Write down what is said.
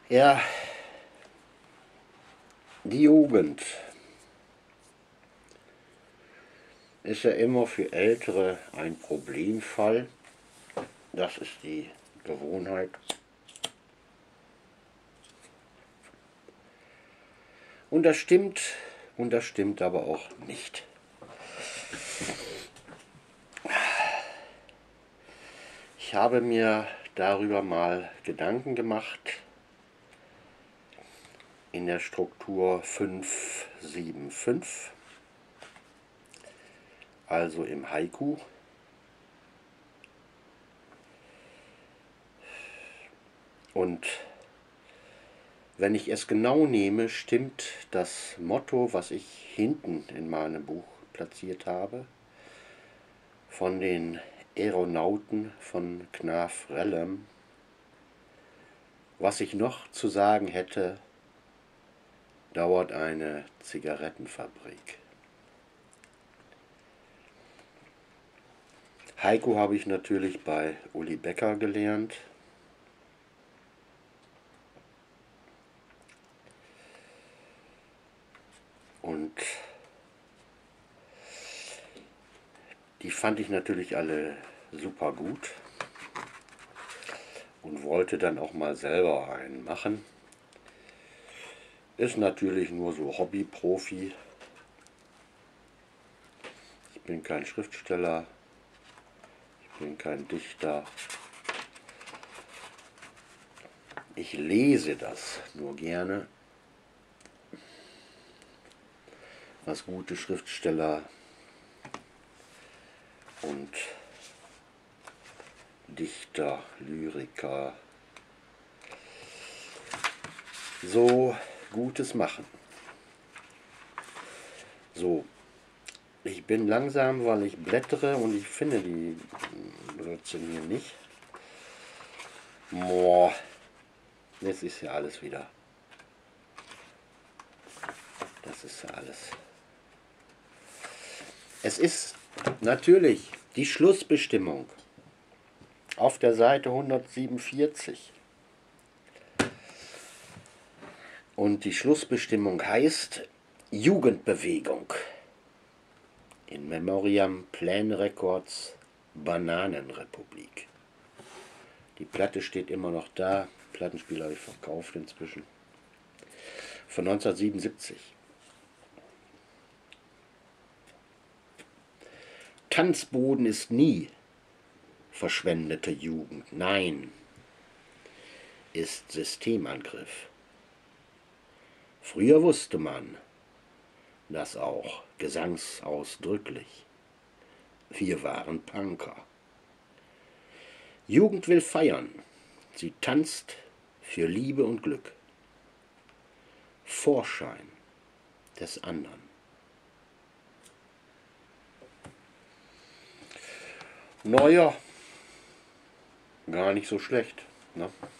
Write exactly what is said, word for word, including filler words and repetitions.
Ja, die Jugend ist ja immer für Ältere ein Problemfall. Das ist die Gewohnheit. Und das stimmt, und das stimmt aber auch nicht. Ich habe mir darüber mal Gedanken gemacht in der Struktur fünf sieben fünf, also im Haiku. Und wenn ich es genau nehme, stimmt das Motto, was ich hinten in meinem Buch platziert habe, von den Aeronauten von Knaf Rellem. Was ich noch zu sagen hätte, dauert eine Zigarettenfabrik. Haiku habe ich natürlich bei Uli Becker gelernt. Und die fand ich natürlich alle super gut und wollte dann auch mal selber einen machen. Ist natürlich nur so Hobby-Profi. Ich bin kein Schriftsteller, ich bin kein Dichter. Ich lese das nur gerne, was gute Schriftsteller und Dichter, Lyriker so Gutes machen. So, ich bin langsam, weil ich blättere und ich finde die Wurzeln hier nicht. Boah, jetzt ist ja alles wieder. Das ist ja alles. Es ist natürlich die Schlussbestimmung auf der Seite hundertsiebenundvierzig. Und die Schlussbestimmung heißt Jugendbewegung. In Memoriam Plan Records, Bananenrepublik. Die Platte steht immer noch da. Plattenspieler habe ich verkauft inzwischen. Von neunzehnhundertsiebenundsiebzig. Tanzboden ist nie verschwendete Jugend. Nein, ist Systemangriff. Früher wusste man das auch gesangsausdrücklich. Wir waren Punker. Jugend will feiern. Sie tanzt für Liebe und Glück. Vorschein des anderen. Naja, gar nicht so schlecht, ne?